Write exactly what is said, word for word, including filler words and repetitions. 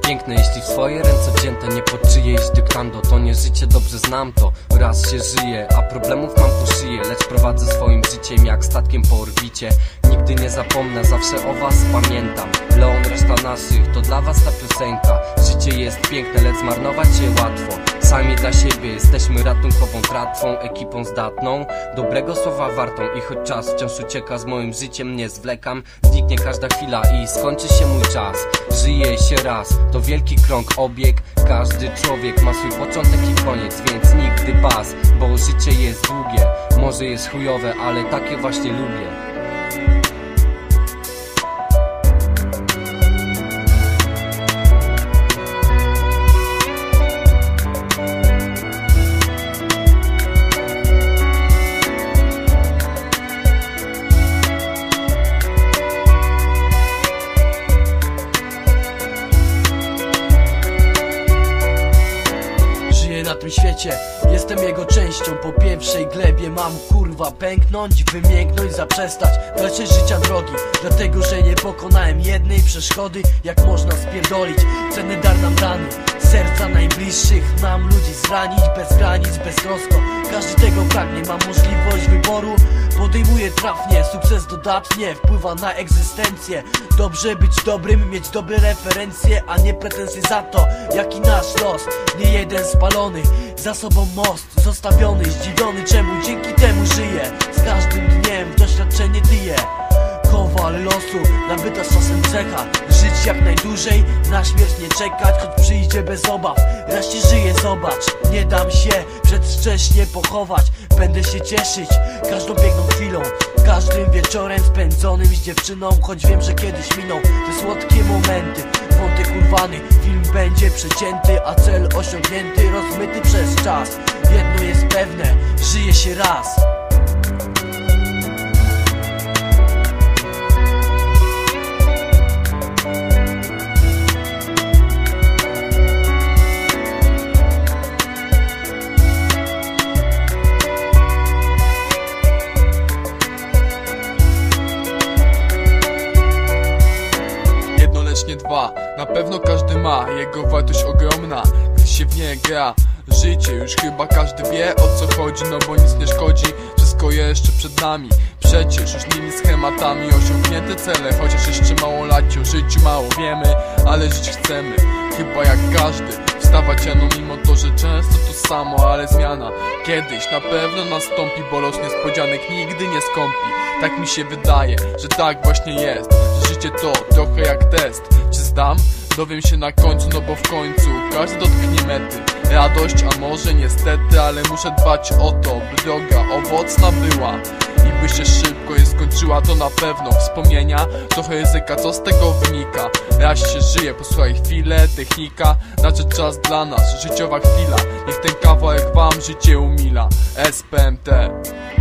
piękne, jeśli w swoje ręce wzięte, nie pod czyjeś dyktando. To nie życie, dobrze znam to, raz się żyje, a problemów mam po szyję. Lecz prowadzę swoim życiem jak statkiem po orbicie. Nigdy nie zapomnę, zawsze o was pamiętam. Leon, reszta naszych, to dla was ta piosenka. Życie jest piękne, lecz zmarnować je łatwo. Sami dla siebie jesteśmy ratunkową tratwą, ekipą zdatną, dobrego słowa wartą. I choć czas wciąż ucieka, z moim życiem nie zwlekam. Zniknie każda chwila i skończy się mój czas. Żyje się raz, to wielki krąg, obieg. Każdy człowiek ma swój początek i koniec, więc nigdy pas, bo życie jest długie. Może jest chujowe, ale takie właśnie lubię. Na tym świecie jestem jego częścią. Po pierwszej glebie mam kurwa pęknąć, wymięknąć, zaprzestać dalszej życia drogi. Dlatego, że nie pokonałem jednej przeszkody. Jak można spierdolić cenny dar nam dany, serca najbliższych nam ludzi zranić. Bez granic, bez trosko, każdy tego pragnie. Mam możliwość wyboru, podejmuję trafnie. Sukces dodatnie wpływa na egzystencję. Dobrze być dobrym, mieć dobre referencje, a nie pretensje za to, jaki nasz los. Nie jeden spalony, za sobą most zostawiony, zdziwiony czemu dzięki temu żyję. Z każdym dniem w doświadczenie tyję. Kowal losu, nabyta z czasem cecha. Żyć jak najdłużej, na śmierć nie czekać, choć przyjdzie bez obaw. Raz się żyje, zobacz, nie dam się przedwcześnie pochować. Będę się cieszyć każdą piękną chwilą, każdym wieczorem spędzonym z dziewczyną. Choć wiem, że kiedyś miną te słodkie momenty. Wątek urwany, film będzie przecięty, a cel osiągnięty, rozmyty przez czas. Jedno jest pewne, żyje się raz. Nie dwa, na pewno każdy ma, jego wartość ogromna, gdy się w nie gra. Życie już chyba każdy wie, o co chodzi, no bo nic nie szkodzi, wszystko jeszcze przed nami. Przecież już nimi schematami osiągnięte cele, chociaż jeszcze mało lat, o życiu mało wiemy, ale żyć chcemy, chyba jak każdy. Wstawać rano mimo to, że często to samo, ale zmiana kiedyś na pewno nastąpi, bo los niespodzianek nigdy nie skąpi. Tak mi się wydaje, że tak właśnie jest, że życie to trochę jak test. Czy zdam? Dowiem się na końcu, no bo w końcu każdy dotknie mety. Radość, a może niestety, ale muszę dbać o to, by droga owocna była i by się szybko nie skończyła, to na pewno. Wspomnienia, trochę ryzyka, co z tego wynika? Raz się żyje, posłuchaj chwilę, technika nadszedł czas dla nas, życiowa chwila. Niech ten kawałek wam życie umila. S P M T.